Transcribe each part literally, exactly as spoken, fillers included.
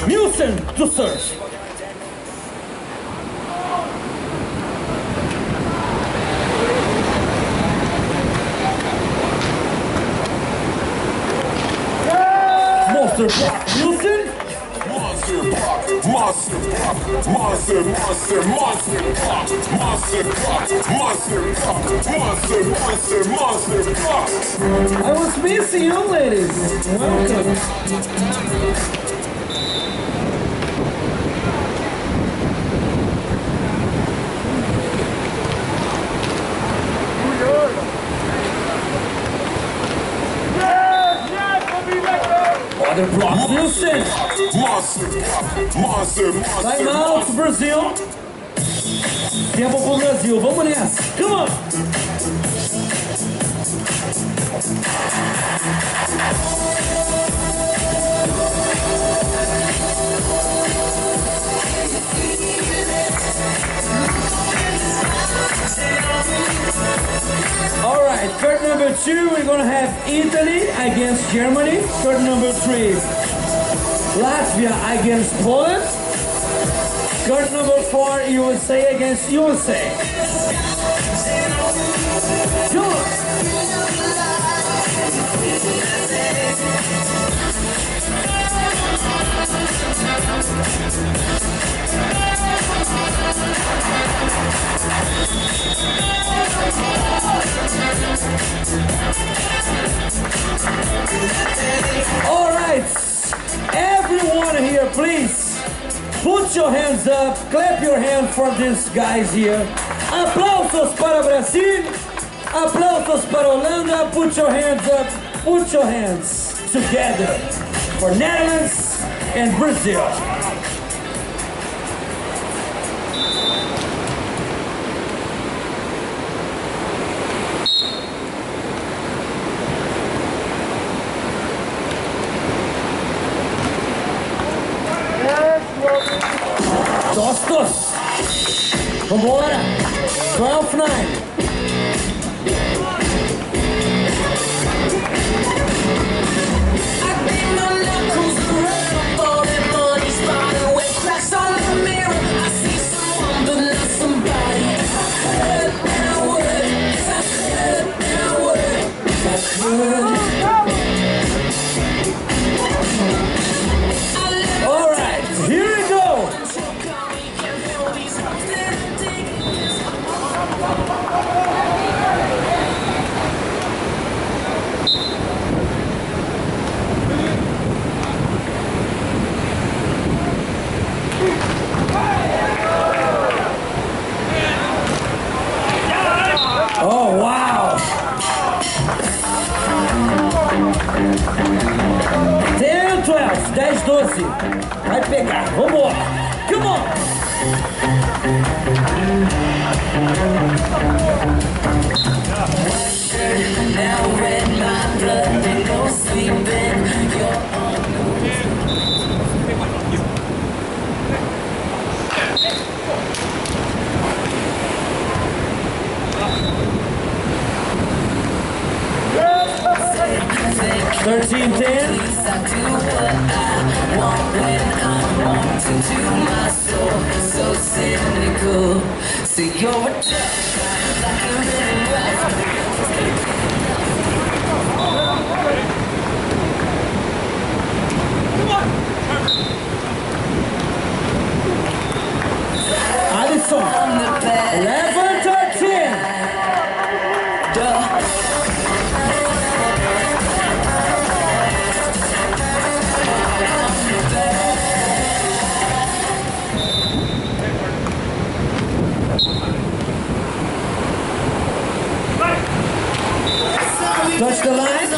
Nielsen to serve. Monster block, Nielsen. Monster block, monster block, monster, monster, monster block, monster block, monster block, monster, monster, monster block. I was missing you, ladies. Welcome. Other block, Nielsen. Monster block, monster, monster. Time out, Brasil. Tempo pro Brasil. Vamos nessa. Come on. All right, card number two, we're gonna have Italy against Germany. Card number three, Latvia against Poland. Card number four, U S A against U S A. Come on. All right, everyone here, please put your hands up, clap your hands for these guys here. Aplausos para Brasil, aplausos para Holanda. Put your hands up, put your hands together for Netherlands and Brazil. Tostos! Vambora! twelve nine! All right, here we go! Oh, wow! ten, twelve, ten, doze. Vai pegar, vambora! Come on! Now red, my blood, they go sleeping. You're thirteen ten. I do what I want when I want to do. My soul so cynical. So you're a tough guy, like a really rough. Alisson, eleven thirteen. Touch the line.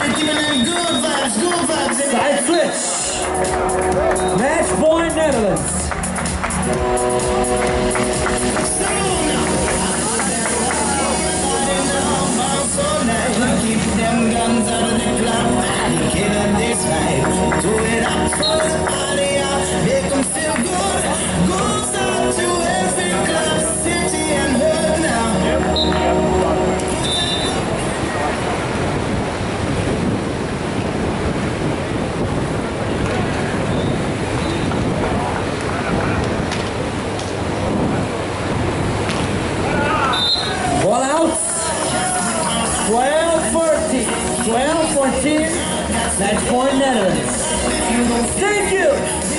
Side switch. Match point Netherlands. Keep them guns out of the club, killing this life. Do it up for the party, make them feel good. Goes out to every club, city and hood now. fourteen. Match point Netherlands. Thank you.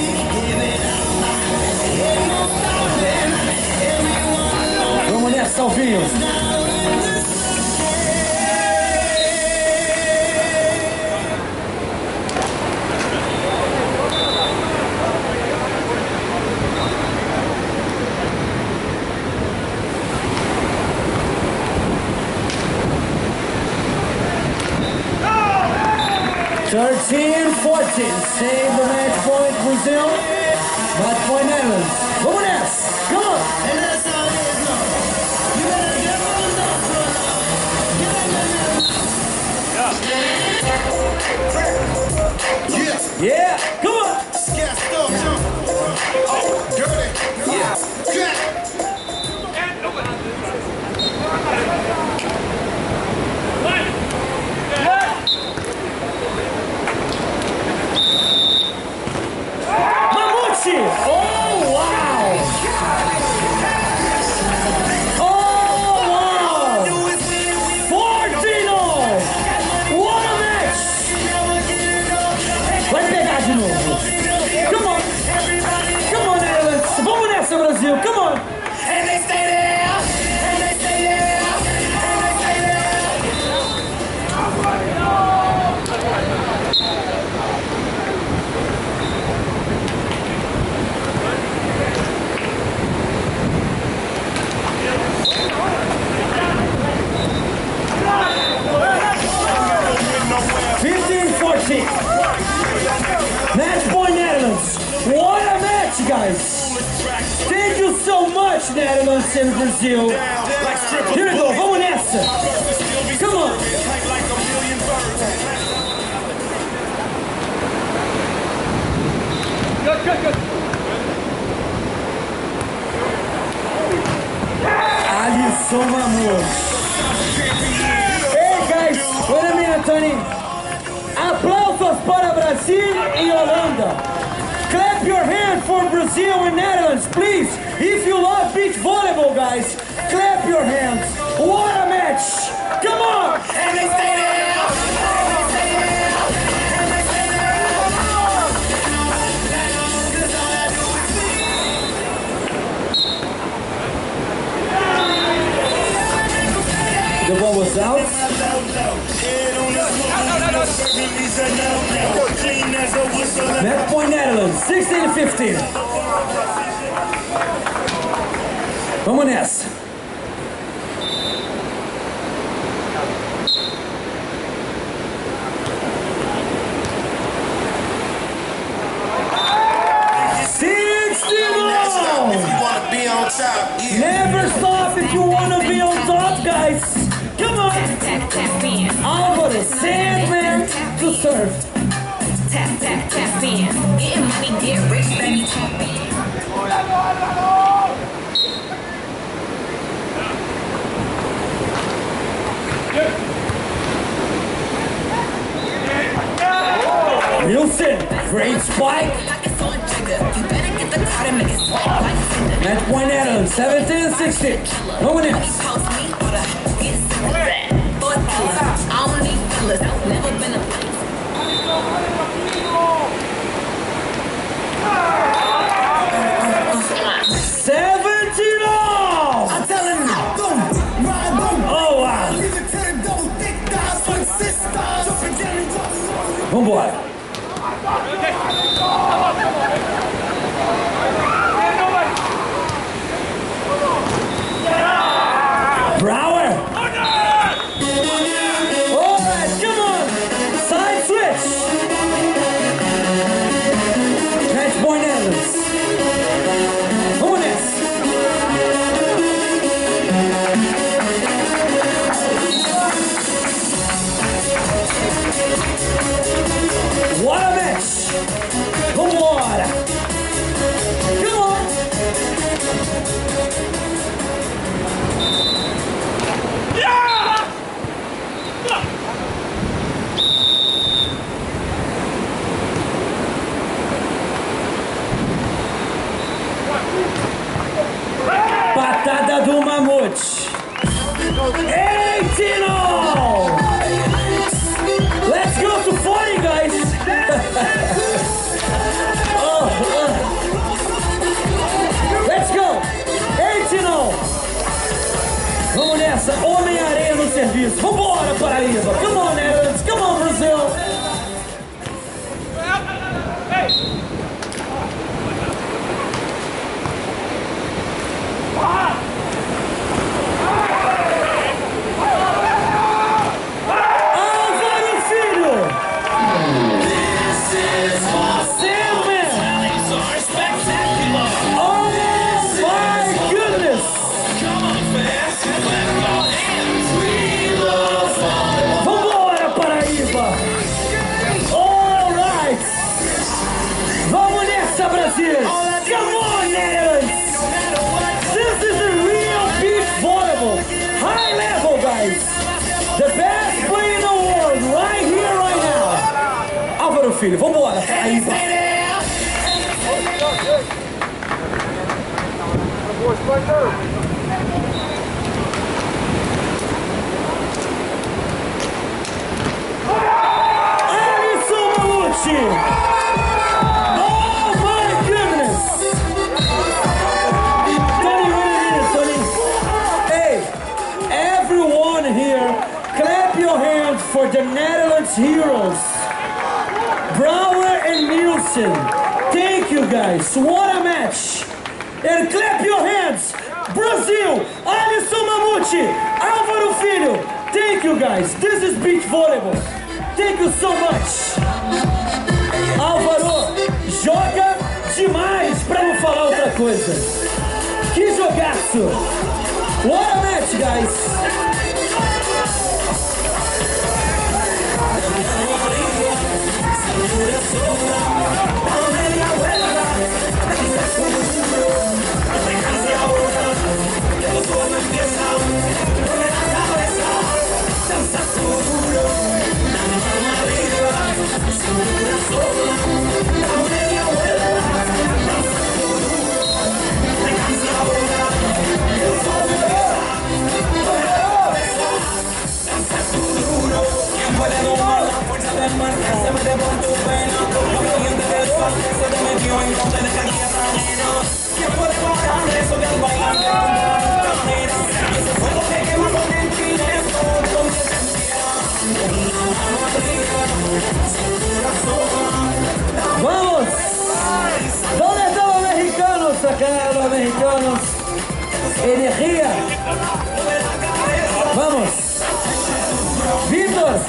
Vamos nessa, Salvinho. thirteen fourteen. Save the match point, Brazil. Match point, Netherlands. Vamos nessa. Come on. Yeah. Yeah, come on. Scat stuff, jump. Oh, dirty. Yeah. Cat. Mamute! Oh, wow! Oh, wow! fourteen all! What a match! Vai pegar de novo. Come on! Come on, Netherlands! Vamos nessa, Brasil! Come on! And they stay there, and they stay there, and they stay there. fifteen fourteen. Match point, Netherlands. What a match, guys! Thank you so much, Netherlands and Brazil. Here we go, vamos nessa. Come on. Good, good, good. Alisson Mamute. Hey guys, wait a minute, Tony. Aplausos para Brasil e Holanda. Clap your hand for Brazil and Netherlands, please. If you love beach volleyball, guys, clap your hands. What a match! Come on! And they stay there, and they stay there, and they stay The ball was out. Match point Netherlands, sixteen fifteen. Vamos nessa. sixteen all! If you wanna be on top, yeah. Never stop if you want to be on top, guys. Come on. Tap, tap in. Álvaro, Sandman to serve. Tap, tap, tap in. Getting money, get rich, baby. Tap in. Wilson, great spike. Pockets on trigger. You better get the card and make it swipe like Cinder. Match point Netherlands, seventeen sixteen. Vamos nessa. Post me or the get sick. Boy killer. I don't need killers. Never been a seventeen all! I'm telling you, boom, ride, boom. Oh, wow. Leave it to the double thick thighs, swing sisters. Jumping down and walking. Vambora. Brower. All right, come on. Side switch. Match point Netherlands. Vamos nessa. What a match! Vambora! Come on! Patada do Mamute! eighteen all! Let's serviço. Vambora, Paraíba. Come on, Netherlands. Come on, Brazil. Come on, Netherlands! This is a real beach volleyball. High level, guys. The best play in the world, right here, right now. Álvaro Filho, vambora, Paraíba. Alisson Mamute! For the Netherlands heroes, Brouwer and Nielsen. Thank you guys, what a match! And clap your hands, Brazil, Alisson Mamute, Álvaro Filho. Thank you guys, this is beach volleyball. Thank you so much. Álvaro, joga demais, pra não falar outra coisa. Que jogaço! What a match, guys! Vamos! ¿Dónde están los mexicanos acá, los mexicanos? Energía. Vamos. Víctor.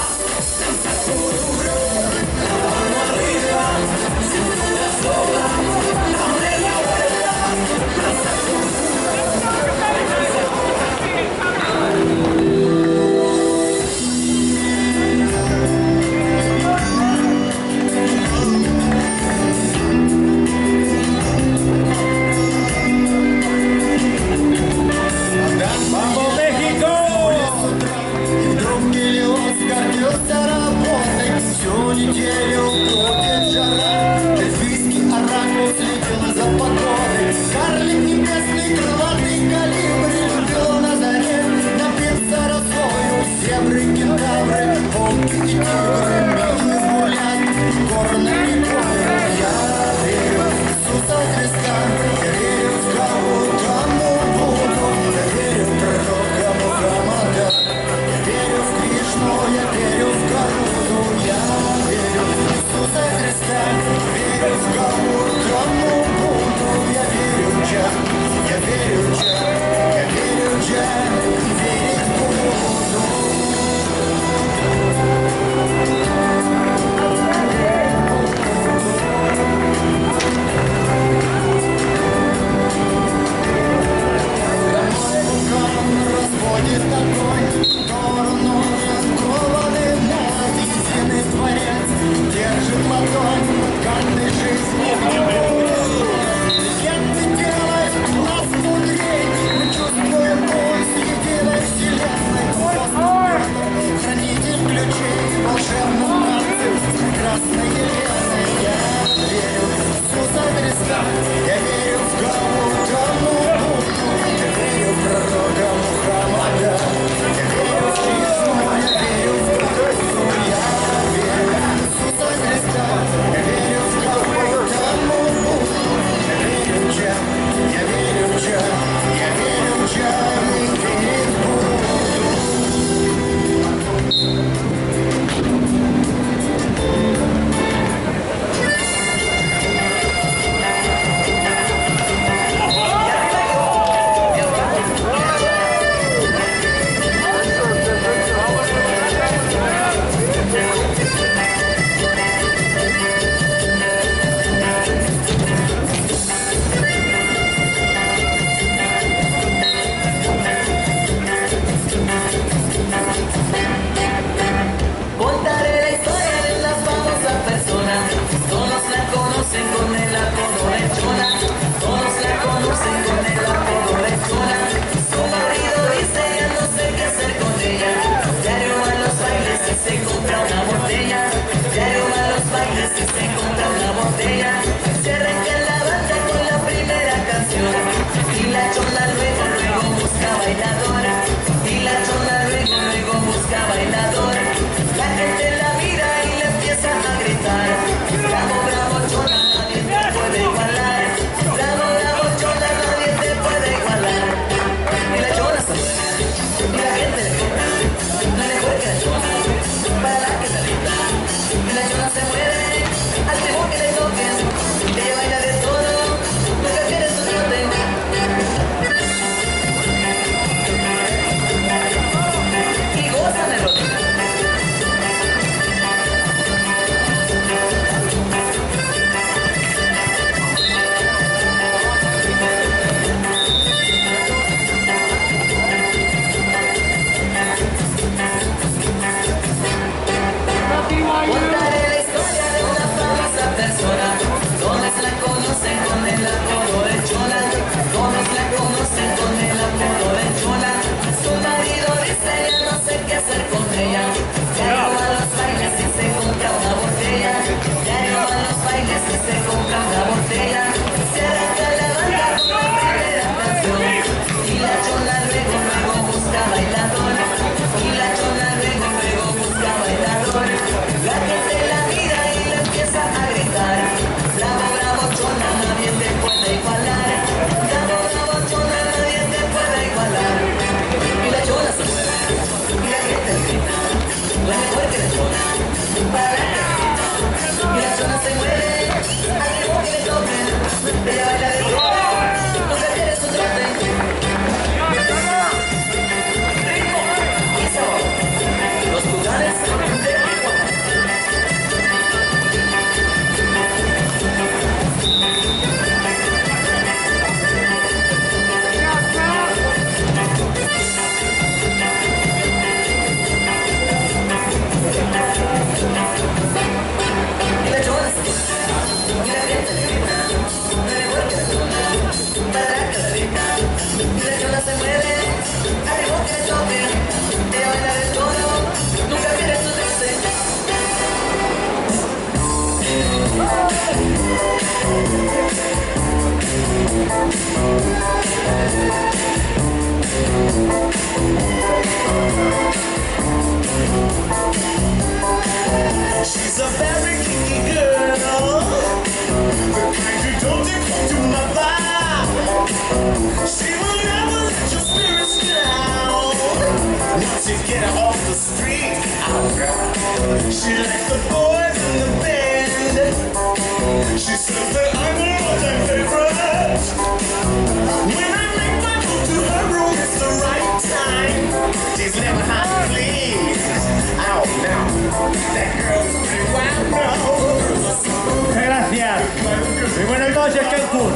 Arriba, cintura sola. conocen con el apodo de Chona. Su marido dice ya no sé qué hacer con ella. Diario a los bailes y se compra una botella. Diario a los bailes y se compra una botella. Se arranca la banda con la primera canción. Y la Chona luego, luego busca bailadora. Y la Chona luego, luego busca bailadora. La gente la mira y le empieza a gritar. Bravo, bravo, Chona, nadie te puede igualar. Bravo, bravo, Chona, nadie te puede igualar. Y la Chona se mueve, y la gente le grita. No le juegue la Chona, para la que se grita. Y la Chona se mueve, al ritmo que le toquen. Ella baila de todo, nunca quiere su trote. Y goza de lo que contaré la historia de una famosa persona. Todos la conocen con el apodo de Chona. Todos la conocen con el apodo de Chona. Su marido dice ya no sé qué hacer con ella. Diario a los bailes y se compra una botella. Diario a los bailes y se compra una botella. Se arranca la banda con la primera canción. Y la Chona luego, luego busca bailadora. Y la Chona luego, luego busca bailadora. La gente la mira y le empieza a gritar. Bravo, bravo, Chona, nadie te puede igualar. Bravo, bravo, Chona, nadie te puede igualar. Y la Chona se mueve, y la gente le grita. La mejor que la Chona, para la que grita. Y la Chona se mueve, al ritmo que le toquen. Ella baila de todo, nunca quiere su trote. Ritmo y sabor, los lugares de Tijuana. Y la Chona se mueve, y la gente le grita. No le vuelve la Chona, para la que la grita. Y la Chona se mueve, al ritmo que le toque. Ella baila de todo, nunca pierde su trote. She's a very kinky girl, the kind you don't take to my vibe. She will never let your spirits down once you get her off the street. Oh, girl. She likes the boys in the band. She says that I'm her all-time favorite. When I make my move to her room, it's the right time. She's never hard to please. Oh, no. That girl's pretty wild, no. Muchas gracias. Muy buenas noches, Cancún.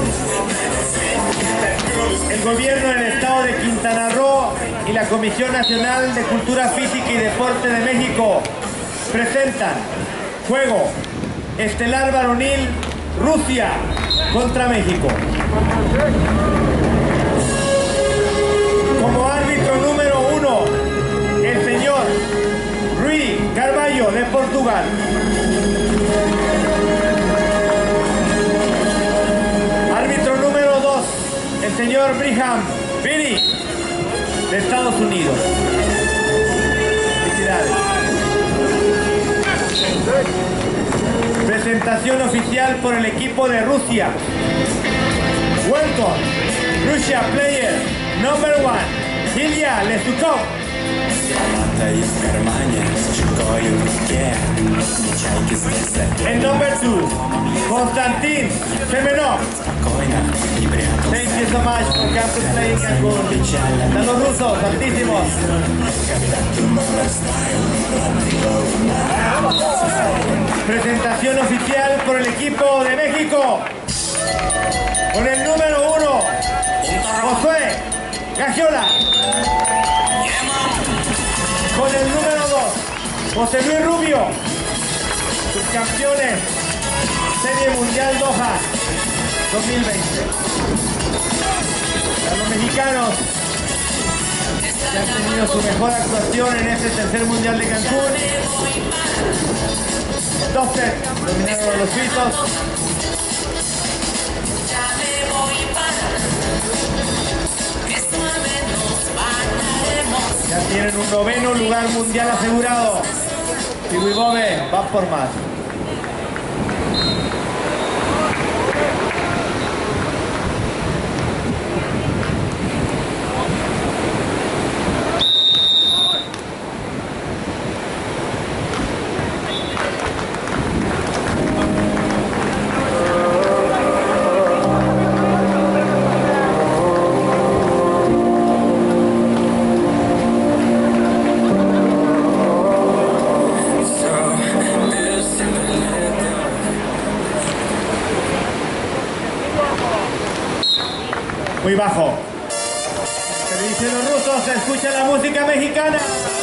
El gobierno del estado de Quintana Roo y la Comisión Nacional de Cultura Física y Deporte de México presentan Juego Estelar Varonil Rusia contra México. Como árbitro número uno, el señor Rui Carvalho de Portugal. Árbitro número dos, el señor Brigham Piri de Estados Unidos. Felicidades. Presentación oficial por el equipo de Rusia. Welcome, Russia player number one, Ilya Lesukov. And number two, Konstantin Semenov. Thank you so much for coming to play in Cancún. De los rusos, altísimos. Presentación oficial por el equipo de México. Con el número uno, Josué Gagiola. Con el número dos, José Luis Rubio. Subcampeones Serie Mundial Doha dos mil veinte. A los mexicanos que han tenido su mejor actuación en este tercer mundial de Cancún. Dos sets dominaron a los suizos. Ya tienen un noveno lugar mundial asegurado. Tiwi Bobe va por más. Muy bajo. Se dicen los rusos, se escucha la música mexicana.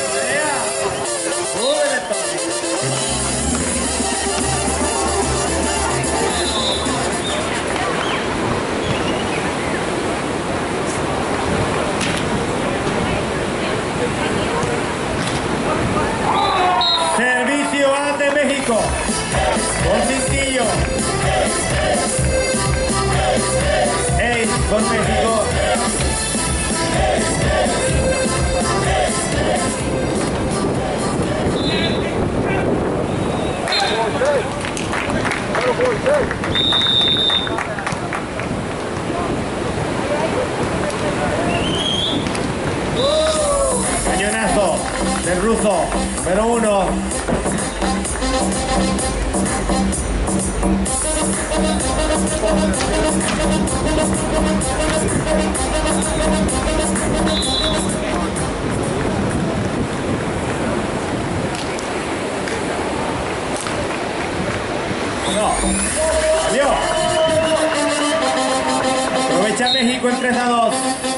Servicio ante México. Con cintillo. Hey, con México. Cañonazo del ruso, número uno. No, salió. Aprovecha México en tres a dos.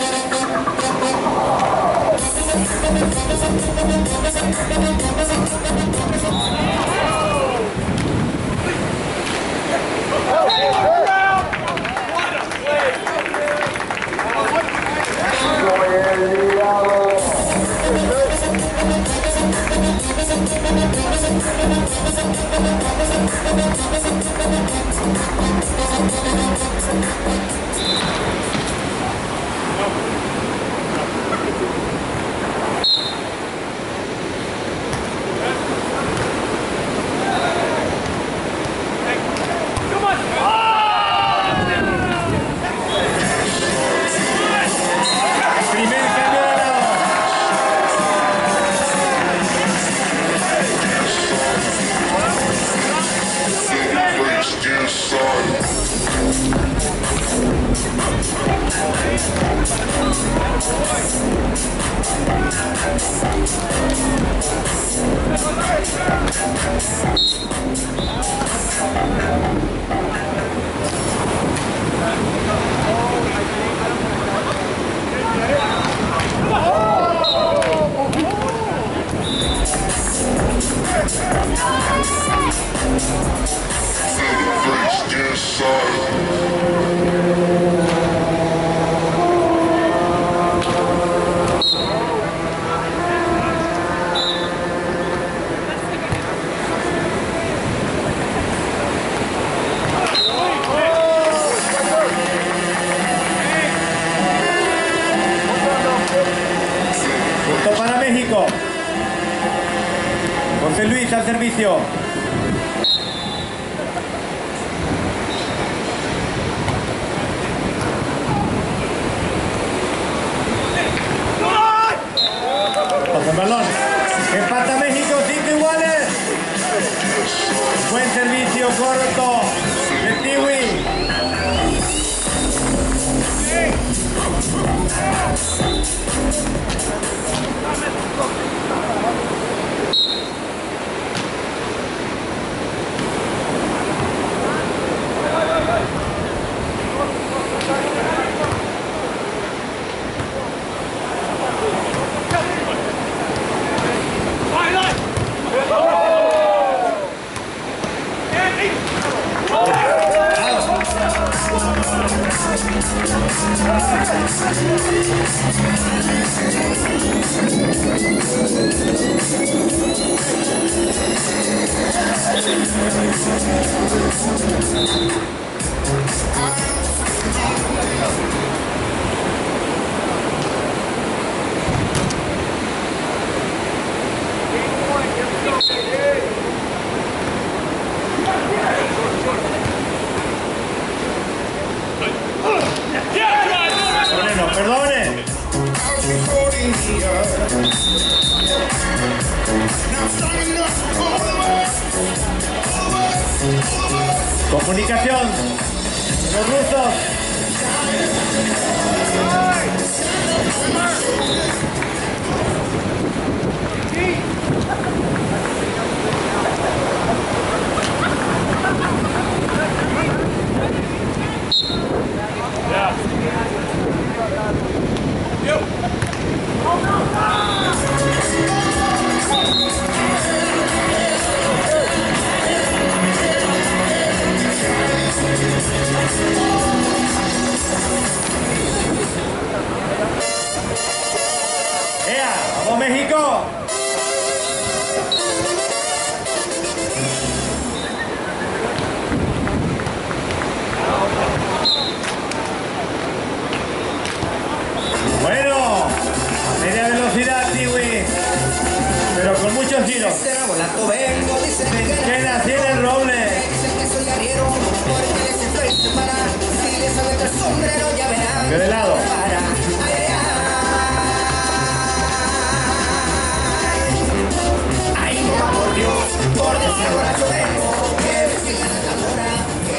Punto para México. José Luis al servicio. Pasa el balón. Empata México, cinco iguales. Buen servicio corto de Tiwi. Moreno, perdone. Comunicación. Los rusos. ¡Ea! ¡Vamos, México! Bueno, a media velocidad, Tiwi, pero con muchos giros. Que nací en el roble. Que de lado. Por deseo ahora yo vengo, que me sigan la calora.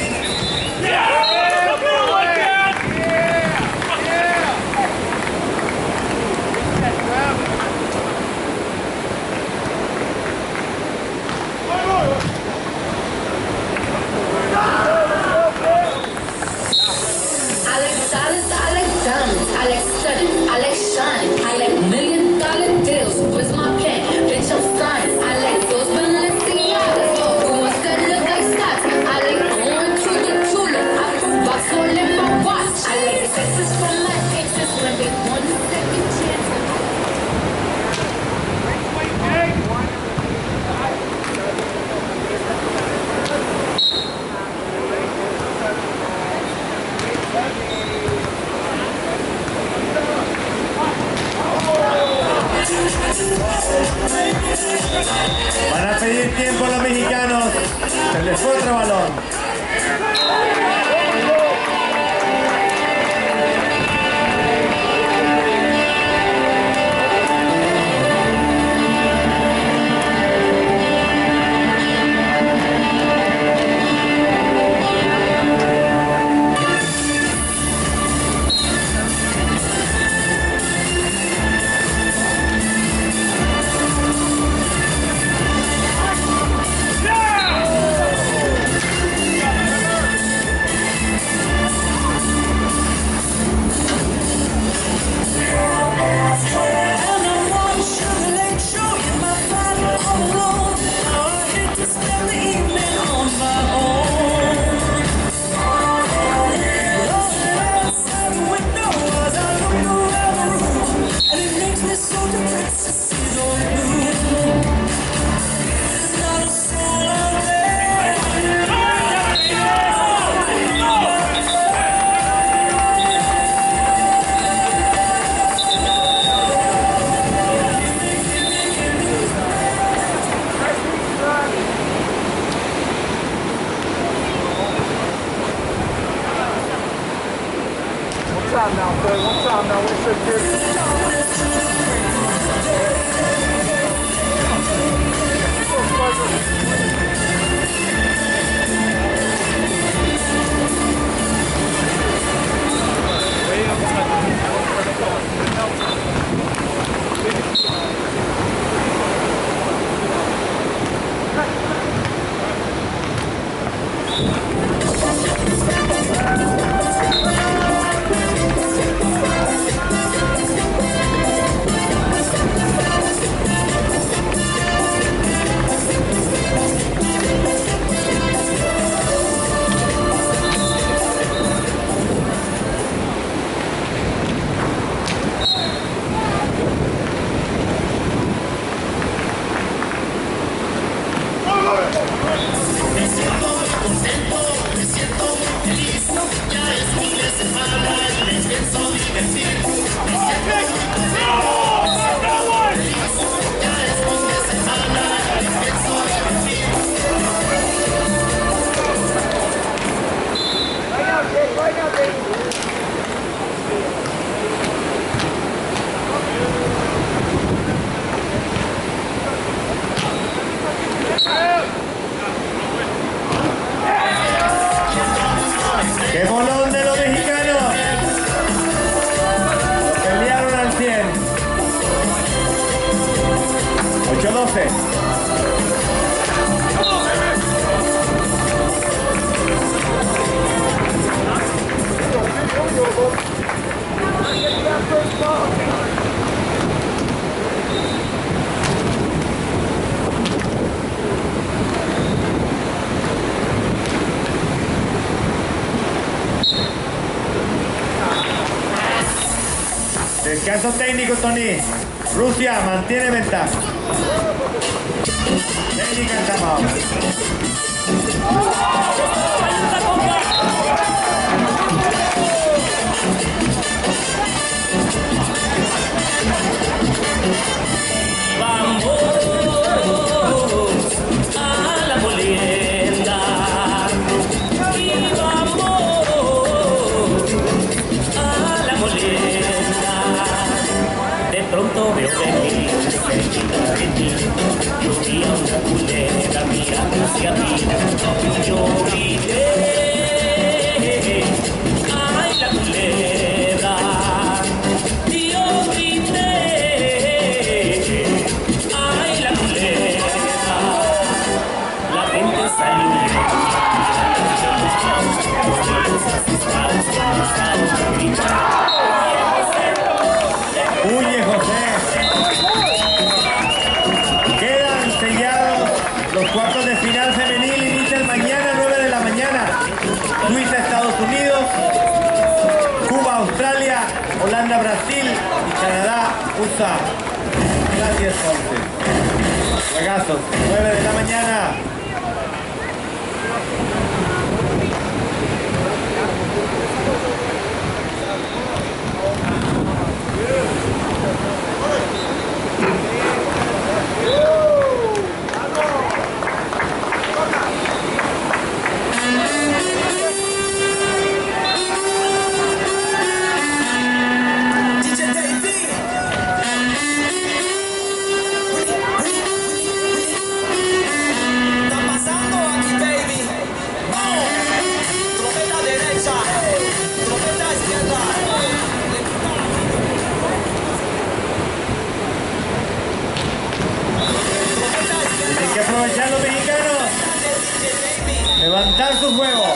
I like dollars, I like diamonds, I like studies, I like shine, I like million dollar deals. Where's my pen? Bitch, I'm signed. I like those Balenciagas. Who wants that look like stocks? I like going to the tulip. I put box all in my watch. I like kisses from my exes when they want a second chance. Van a pedir tiempo los mexicanos. Se les fue otro balón. ¡Qué bolón de los mexicanos! Pelearon al cien. ocho doce. Descanso técnico, Tony. Rusia mantiene ventaja. Técnica en llamado. Vamos a la molienda y vamos a la molienda. De pronto veo venir cerquita de ti, yo vi a una culebra mirando hacia mí. Yo grité, ay la culebra. Yo grité, ay la culebra. La gente salió. Huye, José. Quedan sellados los cuartos de final femenil. Inician mañana nueve de la mañana. Suiza, Estados Unidos. Cuba, Australia. Holanda, Brasil. Y Canadá, U S A. Gracias, once. Juegazos. nueve de la mañana. Tienen que aprovechar los mexicanos. Levantar sus juegos.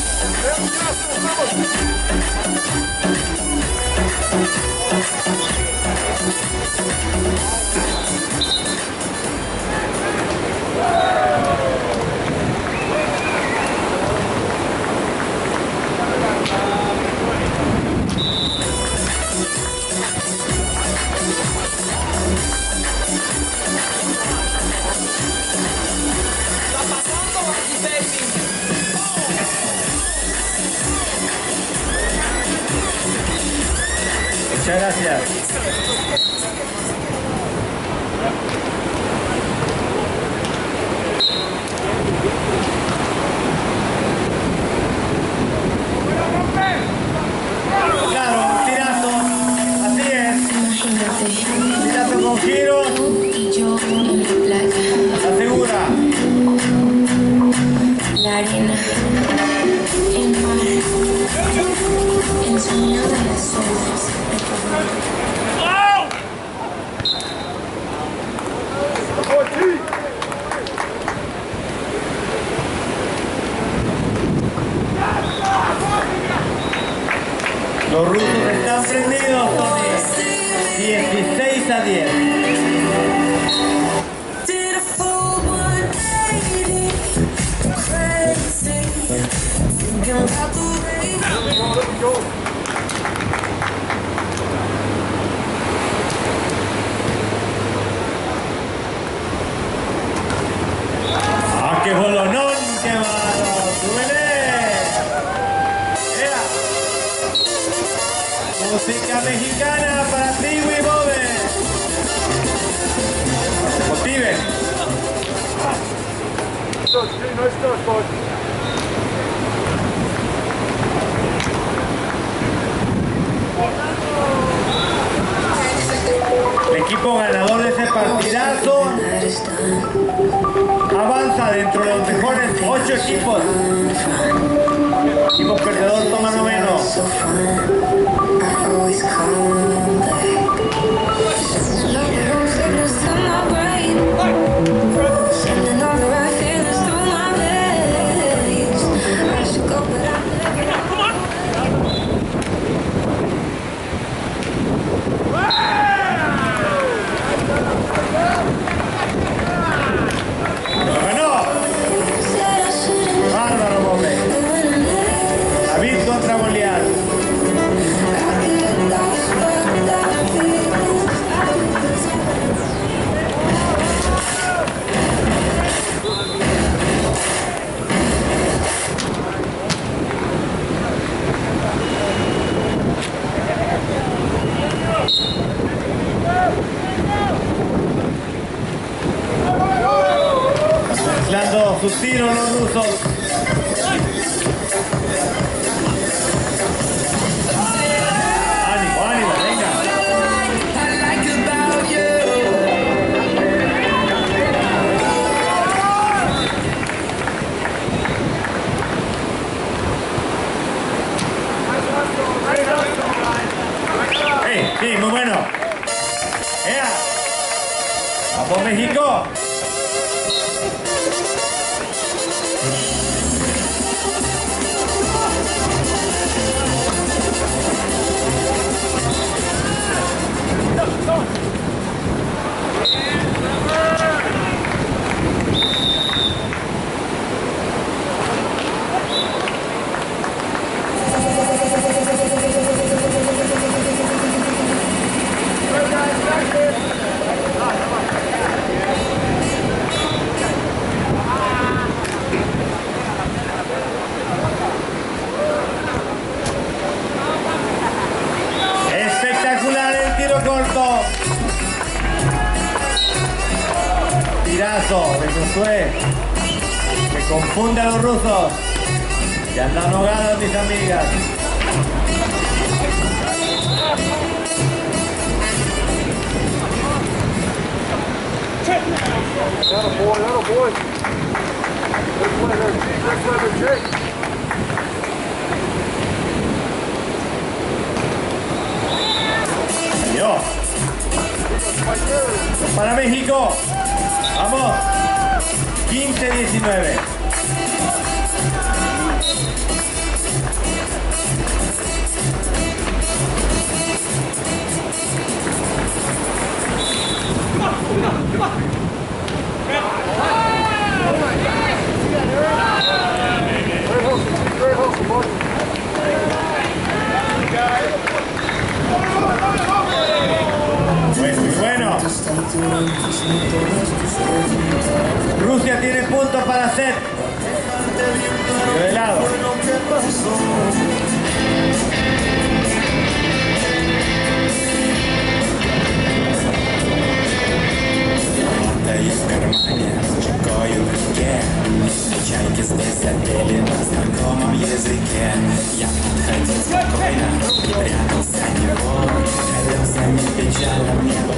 Muchas gracias. Claro, un tirazo. Así es. Tirazo con giros. Asegura. La arena, el mar, el sonido de las olas. Los rusos están prendidos, Tony. dieciséis a diez. ¡Ah, qué bolonón! ¡Qué malo! ¡Súbele! ¡Ea! Música mexicana para Tribu y Bobe. ¡Se motiven! Ocho equipos. Equipo perdedor toma noveno. Mezclando sus tiros los rusos. Ánimo, ánimo, venga. Hey, sí, muy bueno. ¡Ea! ¡Vamos, México! Espectacular el tiro corto. Tirazo de Josué que confunde a los rusos. Ya andan ahogadas mis amigas. Adiós. Para México. Vamos. quince diecinueve. Pues muy bueno. Rusia tiene puntos para hacer. De lado. Чайки здесь запели на знакомом языке. Я подходил спокойно, прятался него, колесами печально небо.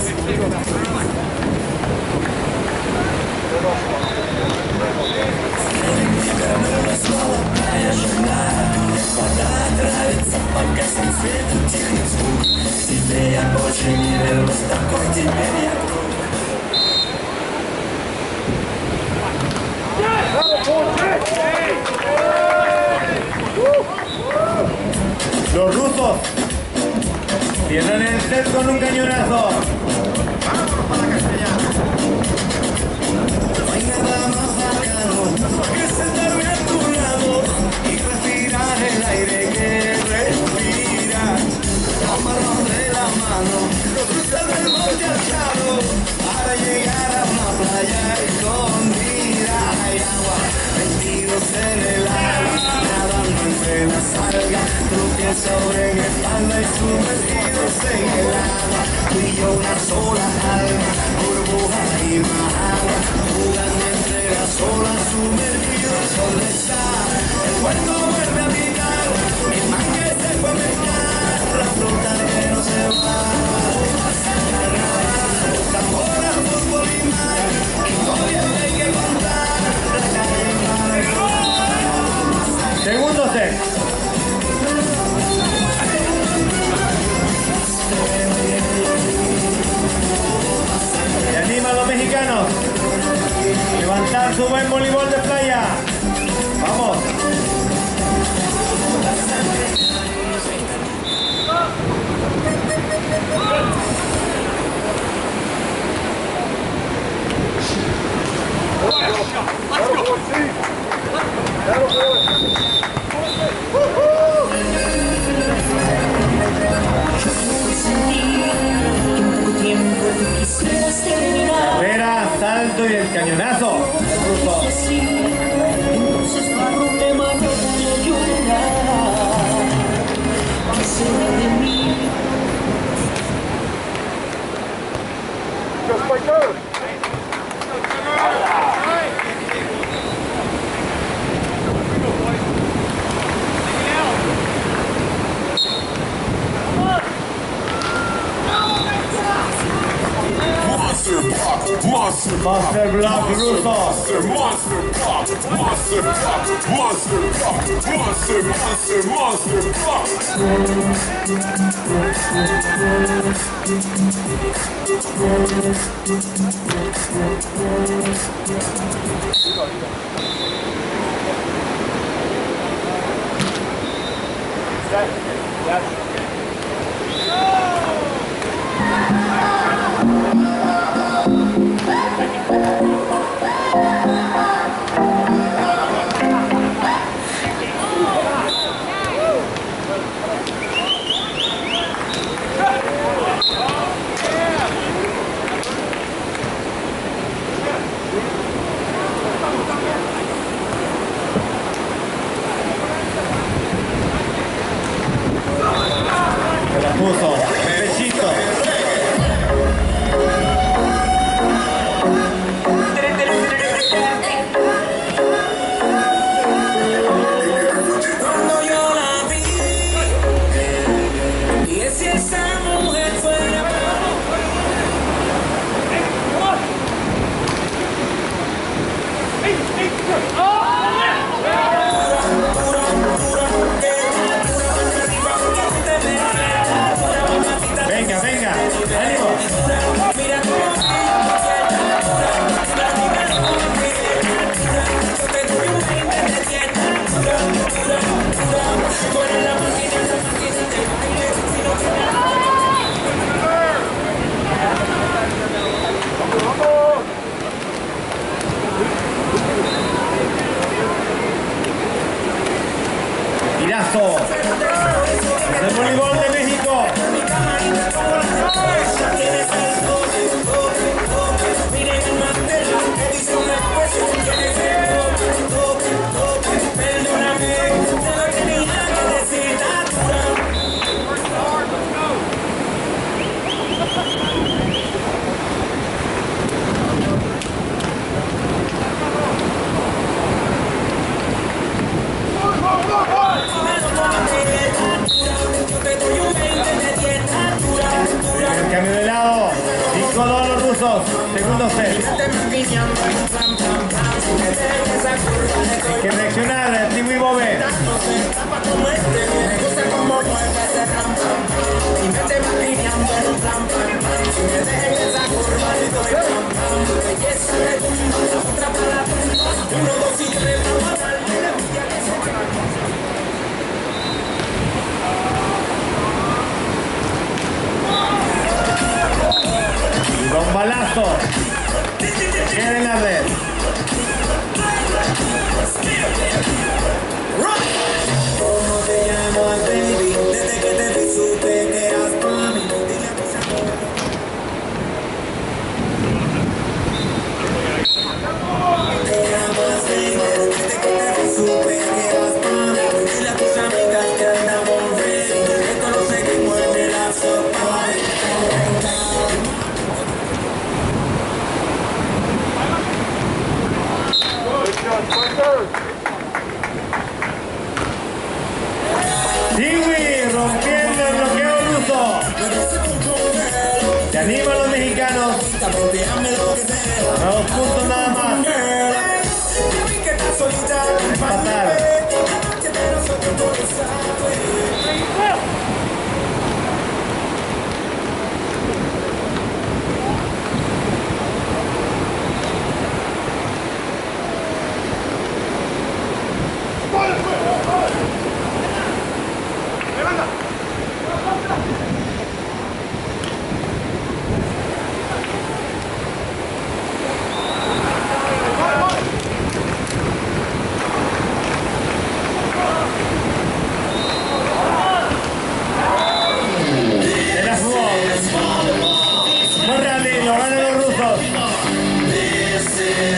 Мне вернулась молодая жена. Вода нравится, пока всем светит тихий звук. Тебе я больше не вернусь, такой теперь я круг. Los rusos cierran el set con un cañonazo. No hay nada más bacano que sentarme a tu lado y respirar el aire que respiras. Amarnos de la mano, los cruces del monte alzado para llegar a una playa escondida. Hay agua, metidos en el agua, nadando entre las algas, truques sobre mi espalda y sumergidos en el agua. Tú y yo una sola alma, burbuja y más agua, jugando entre las olas, sumergidos. ¿Dónde está el puerto vuelve a habitar? Mi man que se fue a pescar, la flota que no se va. Tambora, fútbol y mar, historias hay que contar, la calle para el cañonazo. Ruso. Entonces no hay problema, no voy a llorar. ¿Qué será de mí? Monster block, monster Monster Block ruso. monster, monster block, monster block, monster block, monster, monster, monster block. Se la puso. Pechito. Cuando yo la vi, y si esa mujer fuera Venga, venga. Ánimo. mira cómo Tirazo. El voleibol de México. El cambio de lado. cinco dos los rusos. Segundo set. Hay que reaccionar. Tibu y Bobe. Don balazo. Queda en la red. ¿Cómo te llamas, baby? Desde que te vi supe que eras para mí. Te llamas, baby. Desde que te vi supe que eras para mí. Dile a tus amigas que andamos ready. Esto lo seguimos en el after party. Tiwi rompiendo el bloqueo ruso. Se animan los mexicanos. A dos puntos nada más. Empatar. Lo ganan los rusos.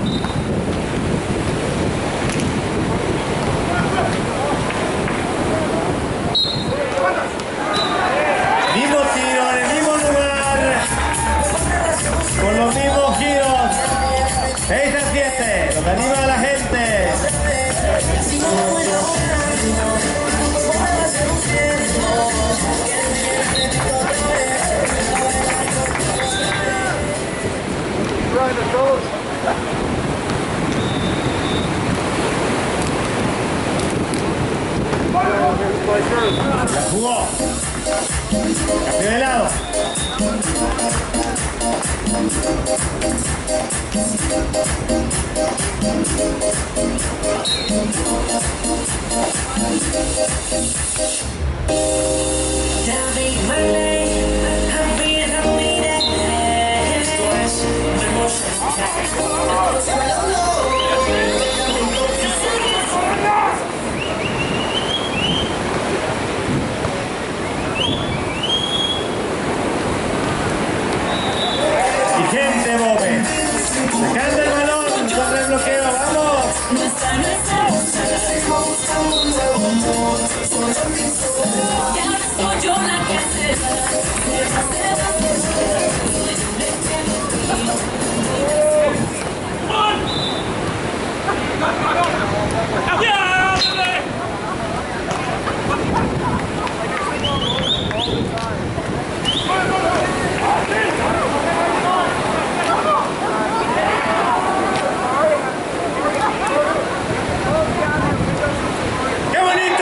Mismo tiro, en el mismo lugar, con los mismos giros. seis a siete, los anima a la gente. La jugó. Cambio de lado. Y gente Bobe, sacando el balón contra el bloqueo, vamos. ¡Qué bonito!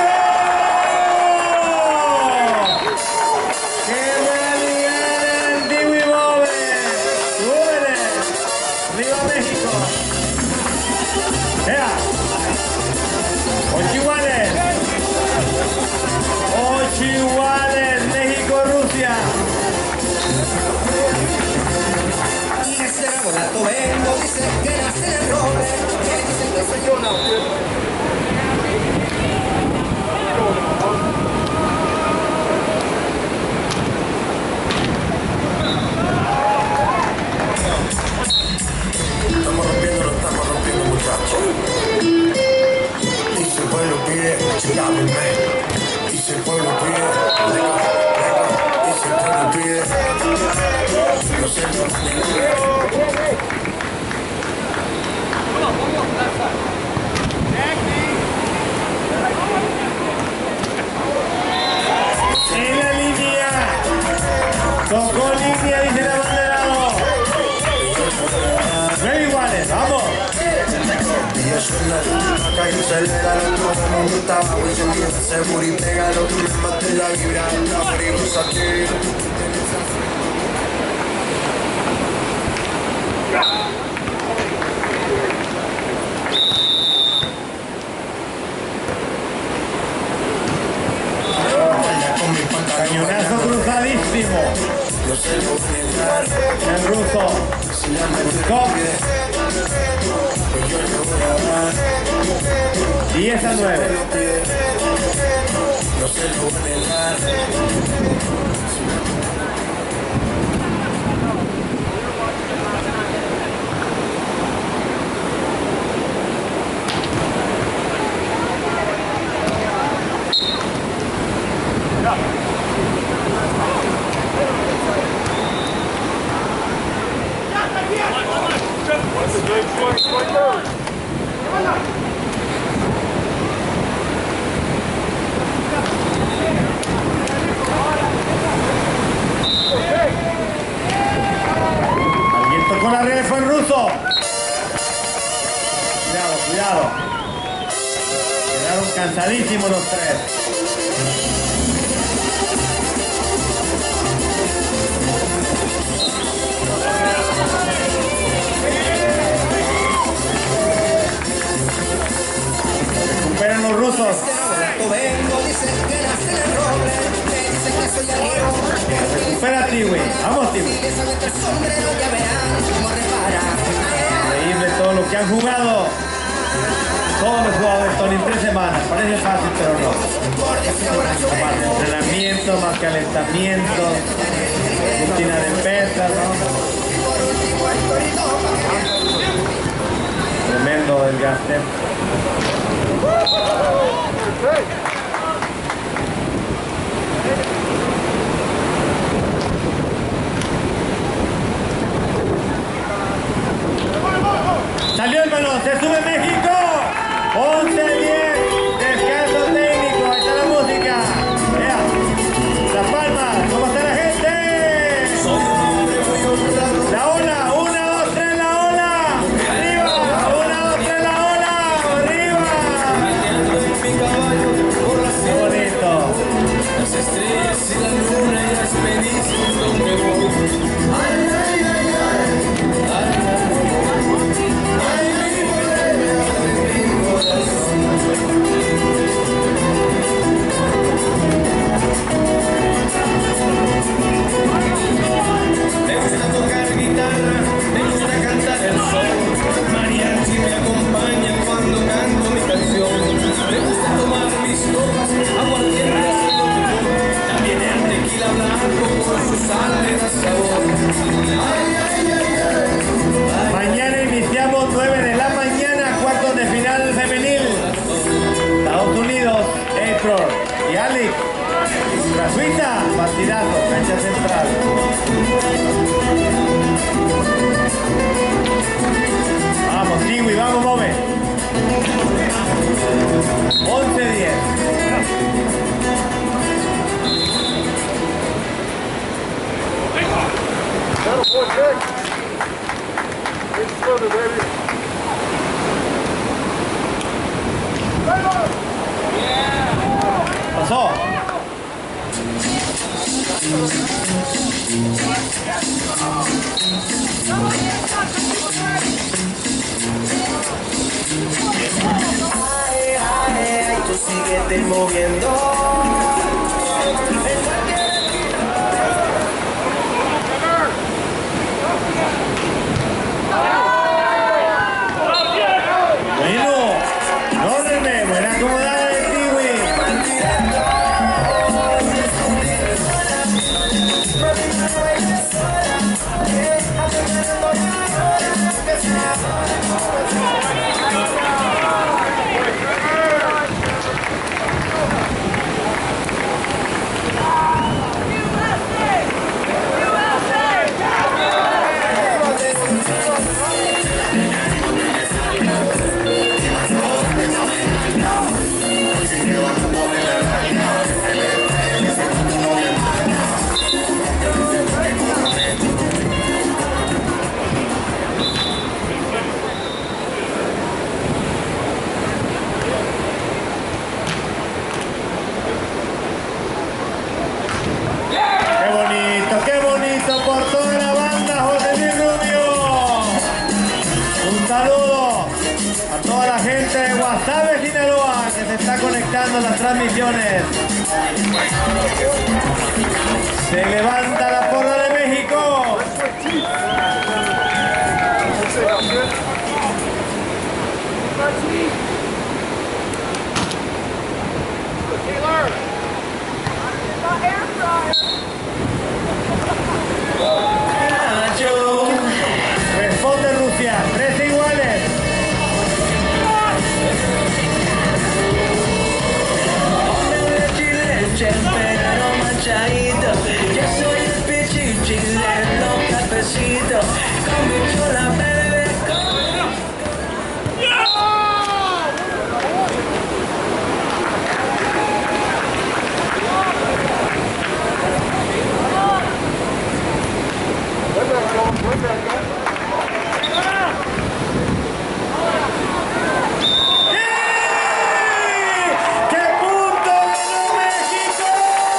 ¡Qué realidad! ¡Diwi Bobe! ¡Súbele! ¡Viva México! ¡Vea! ¡Ocho iguales! ¡Ocho iguales! ¡México-Rusia! Y ese laborato vengo, dice que nace en el roble, que dicen que soy yo no. Estamos rompiendo, lo estamos rompiendo, muchachos. Y si el pueblo pide, llámenme. Y si el pueblo pide, venga, venga. Y si el pueblo pide, lo siento. En la línea. Tocó línea, dice el abanderado. Nueve iguales, vamos. Y eso es la calle acelera, el otro mundo está abajo y se empieza a seguro y pega el otro me mate la vibra, la perigosa aquí. Cañonazo cruzadísimo. El ruso. Buscó. diez a nueve. Alguien tocó la red, fue el ruso. Cuidado, cuidado. Quedaron cansadísimos los tres. Recuperan los rusos. Recupera Tiwi. Vamos, Tiwi. Increíble todo lo que han jugado. Todos los jugadores son en tres semanas. Parece fácil, pero no. Más entrenamiento, más calentamiento, rutina de pesas, ¿no? Llegaste. Salió el balón, se sube México. once diez, descanso técnico, ahí está la música. Vea, Las Palmas, ¿cómo está la gente? La ola, una, dos, tres, la ola. Arriba, una, dos, tres, la ola. Arriba. Qué bonito. Las estrellas y la luna y las pendientes donde voy. Ay, ay, ay, ay. Ay, ay, mi boleña de mi corazón. Me gusta tocar guitarra, me gusta cantar el sol. Mariachi me acompaña cuando canto mi canción. Me gusta tomar mis copas, aguardiente haciendo mi voz. También el tequila blanco con su sal le da sabor. Ay, ay, ay, ay. Mañana iniciamos nueve de la mañana, cuartos de final femenil. Estados Unidos, April y Alex. Gratuita, partidazo, cancha central. Vamos, Kiwi, vamos, Bobe. once diez. Pasó. Ay, ay, ay, tú síguete moviendo. Bueno, nórdeme, buena acomodada de Kiwi. Qué bonito, qué bonito por toda la banda, José Luis Rubio. Un saludo a toda la gente de Guasave, Sinaloa, que se está conectando a las transmisiones. Se levanta la porra de México. Responde Rusia, tres iguales. Pero manchadito, yo soy el pichi chileno, cafecito, con mi chola bebé. ¡Qué punto ganó México!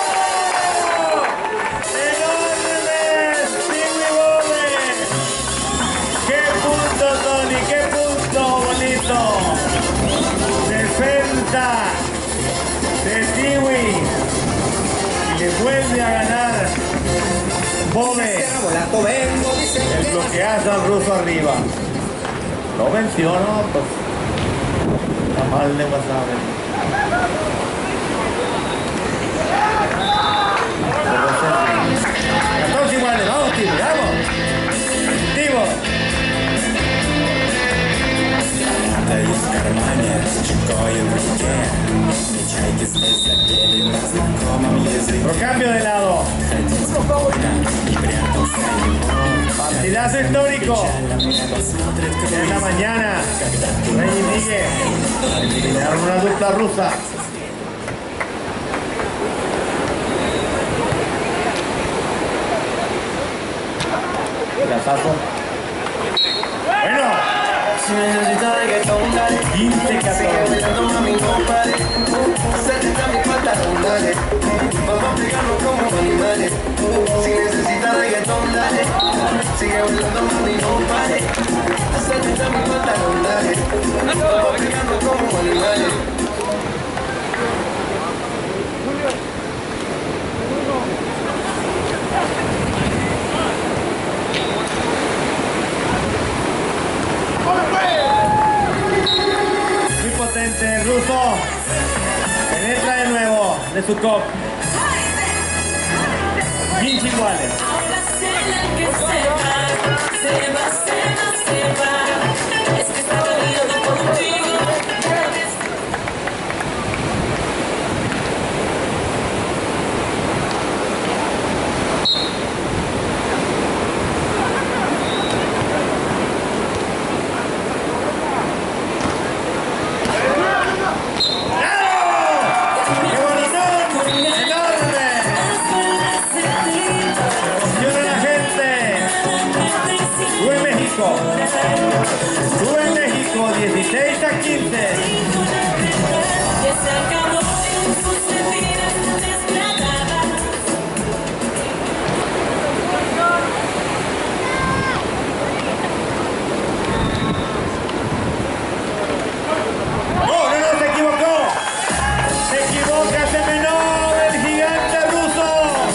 ¡Enorme! ¡Kiwi Bobe! ¡Qué punto, Tony! ¡Qué punto bonito! Defensa de Kiwi. Y le vuelve a ganar Bobe. El bloqueazo al ruso arriba. Lo venció, ¿no? Pues, está mal de Guasave. catorce iguales, vamos, Tibo, vamos. Tibo. Otro cambio de lado. Partidazo histórico. En la mañana, Rey y Miguel eliminaron una dupla rusa. Plazazo. Bueno. quince catorce. Vamos a pegarnos como animales. Si necesitas reggaetón, dale. Sigue bailando, mami, no pare. Acércate a mi pantalón, dale. Vamos a pegarnos como animales. Muy potente el ruso. Penetra de nuevo de su cop. quince iguales. Ahora sé la que se va, se va, se va, se va. Es que está dolido contigo. Sube México, dieciséis a quince. Que se acabó en sus mentiras despiadadas. ¡Oh, no, no, se equivocó! ¡Se equivoca Semenov, el gigante ruso!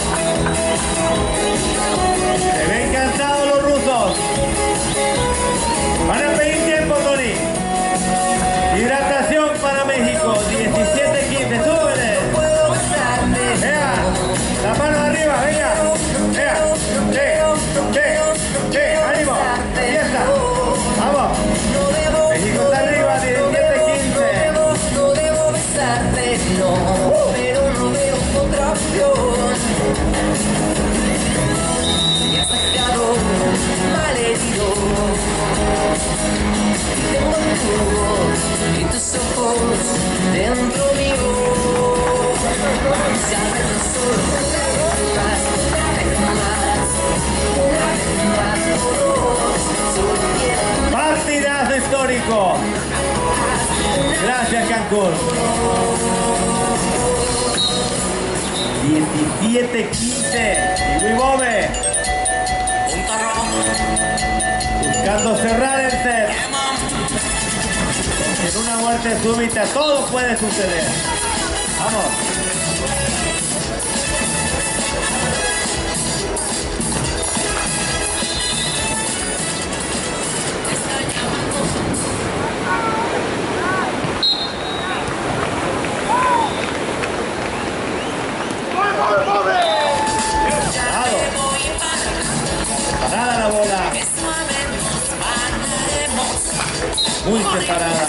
Se ven cansados los rusos. Van a pedir tiempo, Tony. Hidratación para México, diecisiete quince. ¡Súbele! ¡Venga! La mano arriba, venga. ¡Venga! ¡Sí! ¡Sí! ¡Sí! ¡Ánimo! ¡Fiesta! ¡Vamos! México está arriba, diecisiete quince. No debo besarte, no, pero no veo otra opción. Me has sacado malherido. Tengo tu voz y tus ojos dentro mío. Sabes, no solo más, más, más, solo quiero. Partidazo histórico. Gracias, Cancún. diecisiete quince. Y muy Bobe. Buscando cerrar el set. En una muerte súbita todo puede suceder. Vamos. Parado. Parada la bola. Muy separada.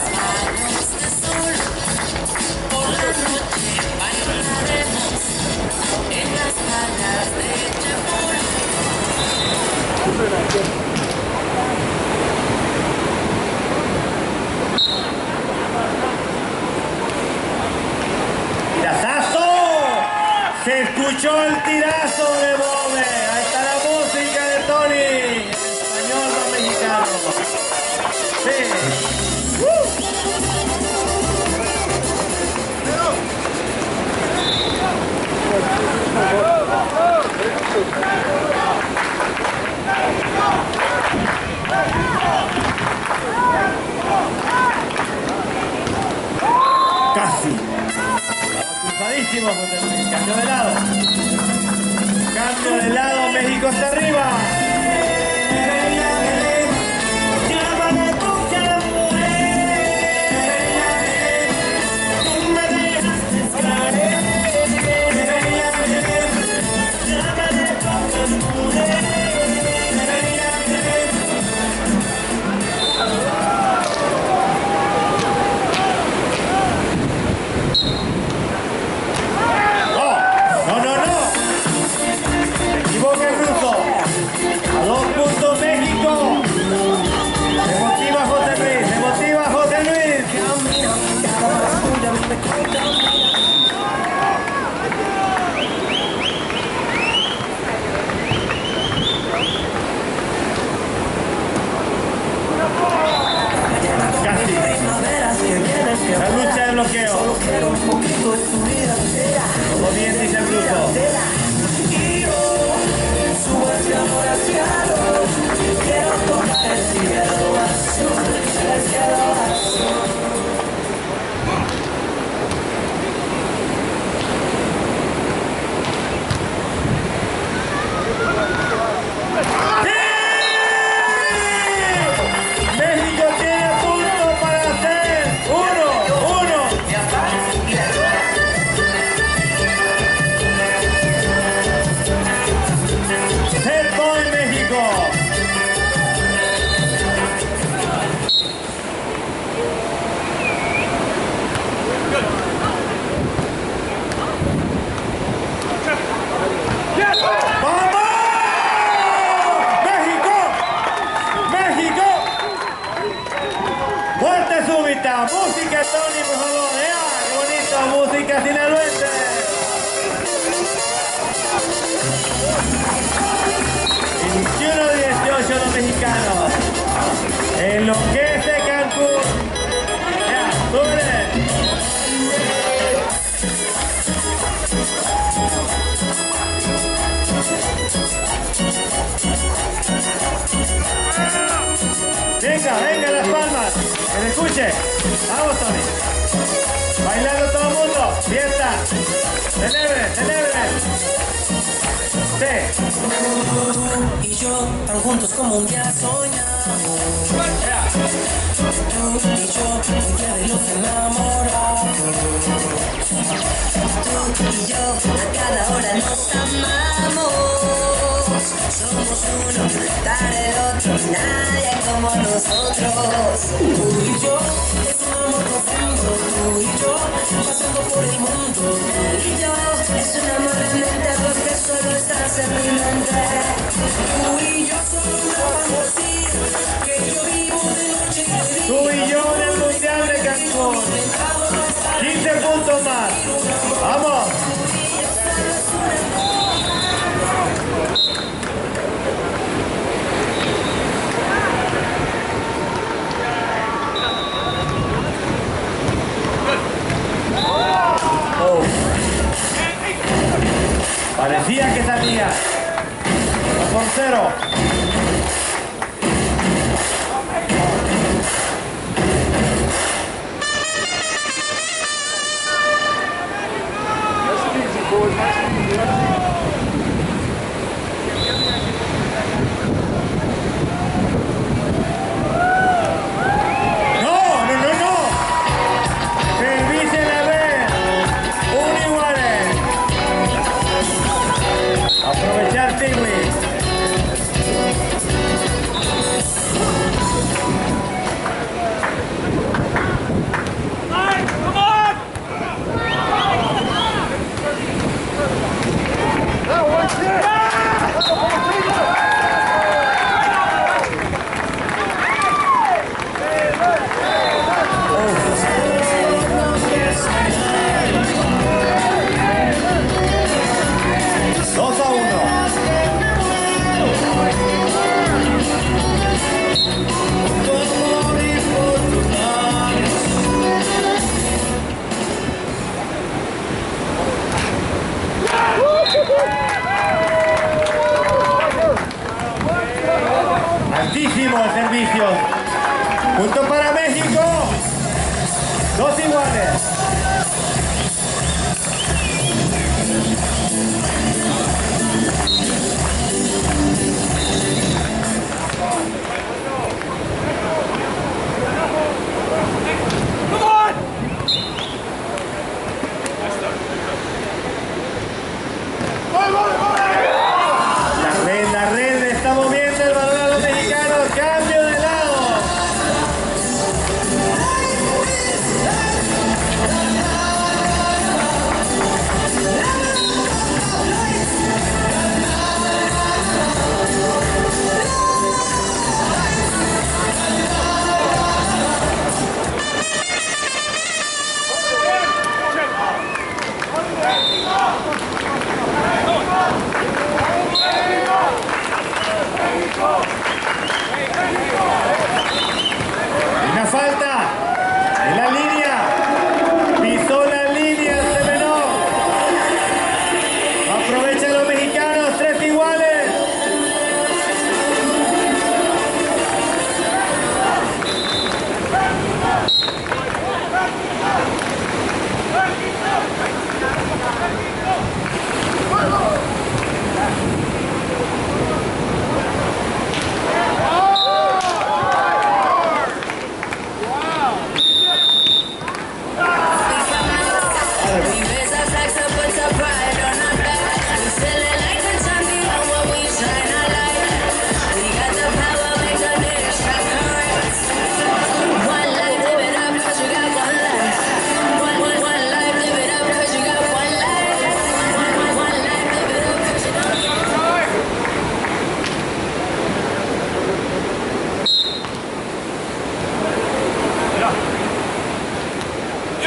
¡Tirazazo! Se escuchó el tirazo de Bobe. Ahí está la música de Tony. En español no mexicano. Sí. ¡Uh! Casi. Cruzadísimo, cambio de lado. Cambio de lado, México está arriba. No, no, no. Pausa súbita. Música, Tony, por favor. ¡Ea! ¡Qué bonito! Música sinaloense. veintiuno dieciocho los mexicanos. Enloquece Cancún. ¡Ya! ¡Súbele! Venga, venga las palmas, que se escuche. Vamos, Tony. Bailando todo el mundo. Fiesta. Celebre, celebre. Sí. Tú y yo tan juntos como un día soñamos. Tú y yo, el día de los enamorados. Tú y yo, a cada hora nos amamos. Somos uno para el otro, nadie como nosotros. Tú y yo, es un amor profundo. Tú y yo, pasando por el mundo. Tú y yo, es un amor de mente porque solo estás en mi mente. Tú y yo somos una fantasía que yo vivo de noche y de día. Tú y yo en el Mundial de Cancún. quince puntos más. Vamos. Oh. Parecía que salía. dos por cero. Aprovechar Tigui. dos a uno. Altísimo el servicio. Punto para México. Dos iguales. La red, la red está moviendo el balón a los mexicanos. Cambio de lado.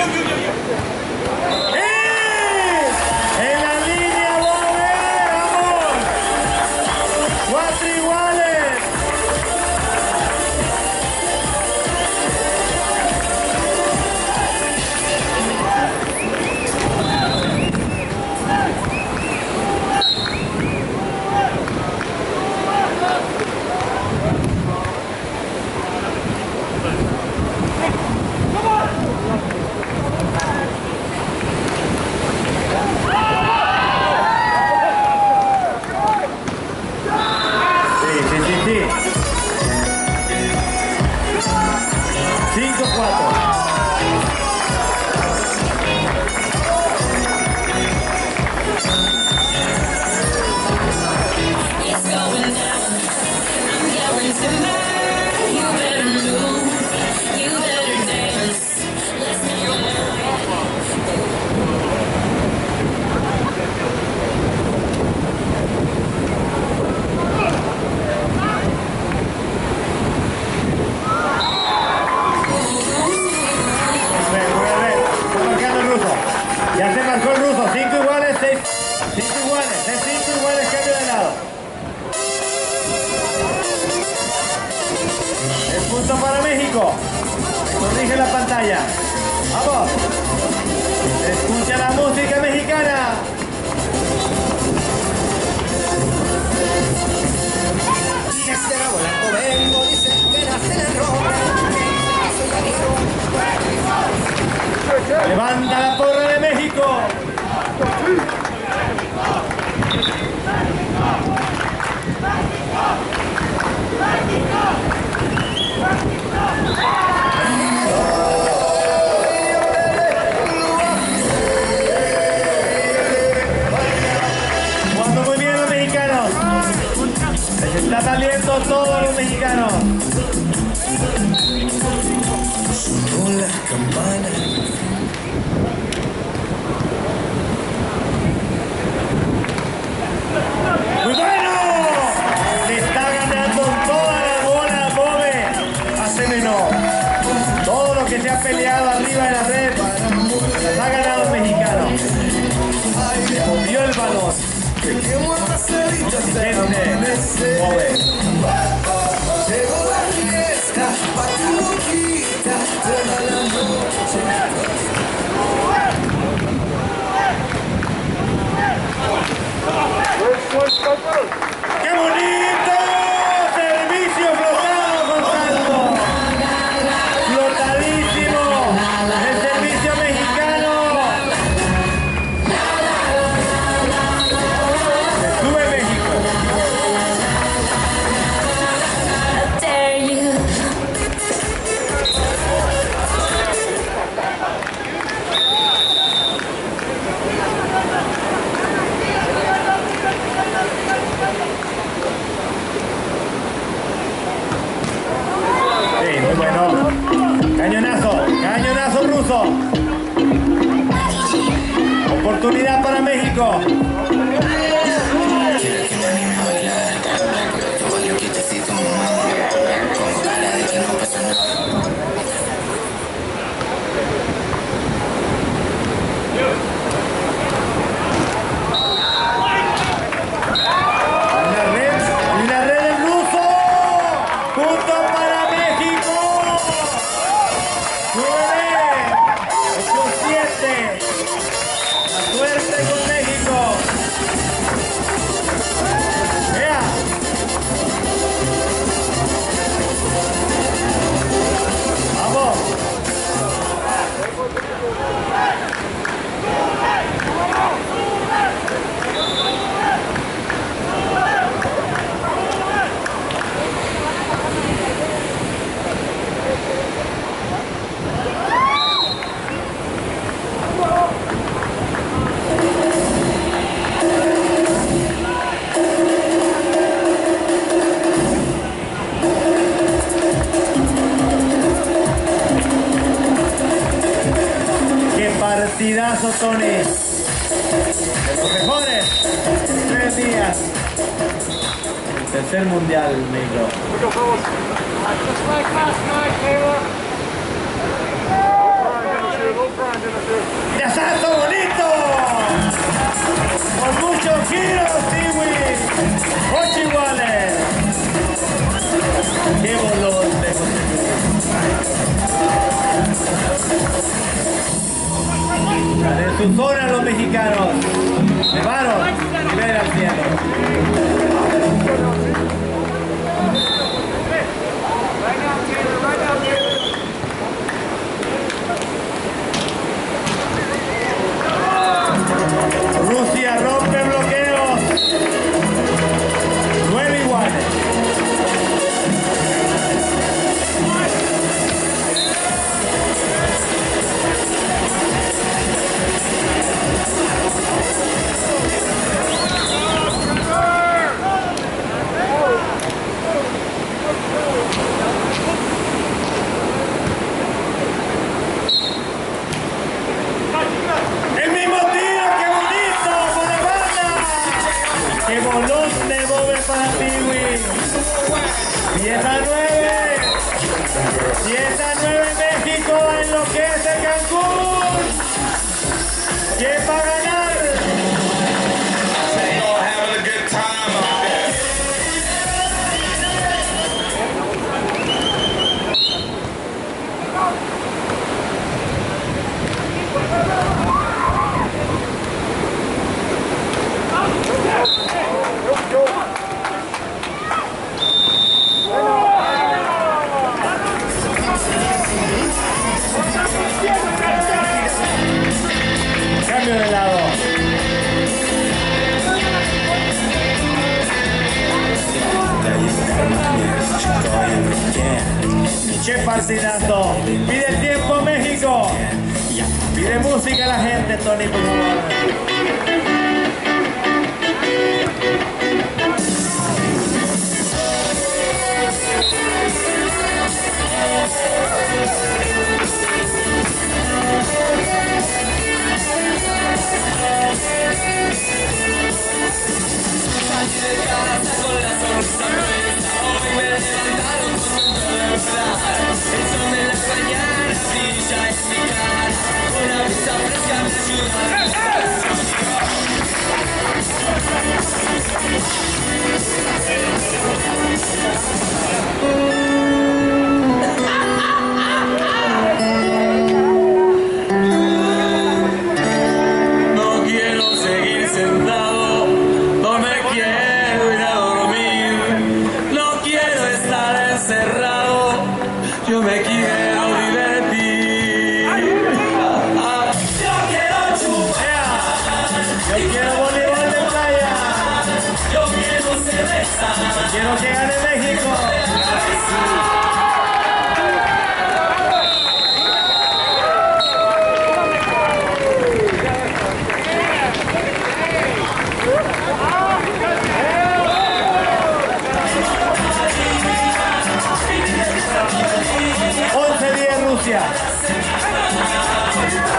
En la línea, Bobe, vamos. Cuatro iguales. cinco cuatro. It's going down. I'm going tonight. You better move. You better dance. Let's make it Ya se marcó el ruso, cinco iguales, seis, cinco iguales, seis, cinco iguales, cambio de lado. El punto para México. Corrige la pantalla. Vamos. Escucha la música mexicana. Desde la volando vengo, dicen que nace en el roble. Levanta la porra de México. Jugando muy bien los mexicanos. Les está saliendo todos los mexicanos. Sonó la campana. ¡Muy bueno! Le está ganando toda la bola Bobe a Semeno. Todo lo que se ha peleado arriba de la red las ha ganado el mexicano. Le movió el balón. Quemo a cerita se amanece. Bobe. Llegó la fiesta, pa' tu boquita, toda la noche. ¡Qué bonito! Servicio flotado con salto. Flotadísimo. El servicio mexicano. Se sube México. dare you. Sí, muy bueno. Cañonazo, cañonazo ruso. Oportunidad para México. Hay una red, hay una red del ruso. Punto para México. Sube. ocho siete. La suerte con México. Vea. Vamos. Qué partidazo, Tony. De los mejores. Tres días. El tercer mundial, México. Just like last night, Kayla. We're going to do a little grind. su zona los mexicanos. Levaron y ver al cielo. Rusia rompe bloqueos. Nueve iguales. El mismo tiro, qué bonito, por la banda. Qué bolón de Bober para Piwi. diez a nueve. diez a nueve México enloquece Cancún. ¿Quién va a ganar? Having a good time out there. Cambio de lado. Che partinazo. Pide el tiempo México. Pide música a la gente, Tony, por favor. No quiero seguir sentado, no me quiero ir a dormir, no quiero estar encerrado, yo me quiero divertir. Ah, yo quiero chupar, Yo quiero voleibol de playa. yo quiero cerveza. Quiero que gane México. once diez Rusia.